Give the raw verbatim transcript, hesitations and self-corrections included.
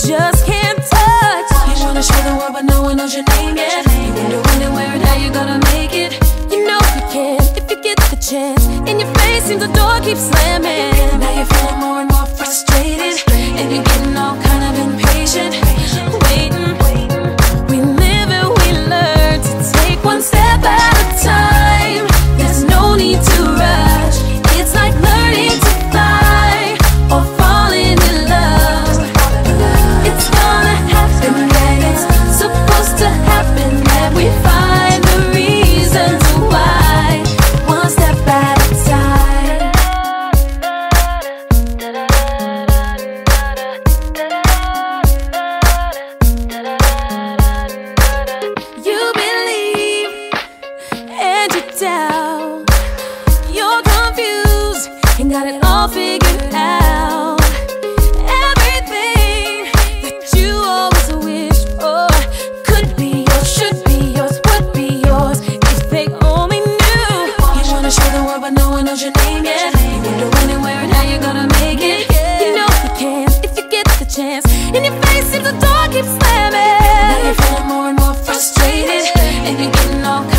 just can't touch. You wanna show the world but no one knows your name yet. You wonder when and where and how you're gonna make it. You know you can if you get the chance. In your face seems the door keeps slamming. Now you're feeling more and more frustrated, and you're getting all kind of impatient. Waiting, we live and we learn to take one step at a time. There's no need to rush. It's like learning to fly or falling in love. It's gonna happen when it's supposed to happen, and we find the reasons why. One step at a time. You believe and you doubt. You're confused and got it all figured out. Everything that you always wished for could be yours, should be yours, would be yours if they only knew. You wanna show the world but no one knows your name yet. You wonder when and where and how you're gonna make it. You know you can if you get the chance. In your face seems the door keeps slamming. Now you're feeling more and more frustrated, and you're getting all kind